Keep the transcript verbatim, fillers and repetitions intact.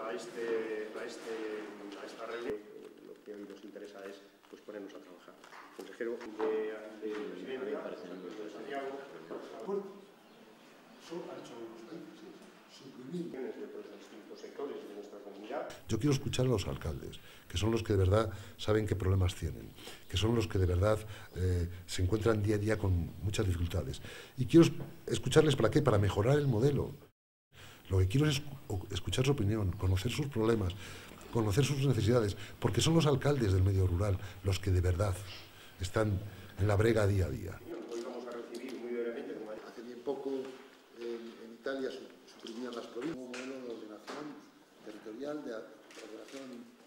a, este, a, este, a esta reunión. Lo que hoy nos interesa es pues, ponernos a trabajar. Consejero de, de Presidencia, de Santiago, Yo quiero escuchar a los alcaldes, que son los que de verdad saben qué problemas tienen, que son los que de verdad eh, se encuentran día a día con muchas dificultades. Y quiero escucharles para qué, para mejorar el modelo. Lo que quiero es escuchar su opinión, conocer sus problemas, conocer sus necesidades, porque son los alcaldes del medio rural los que de verdad están en la brega día a día. Hoy vamos a recibir muy brevemente, como hace bien poco en, en Italia suprimían las provincias, un modelo de ordenación territorial, de ordenación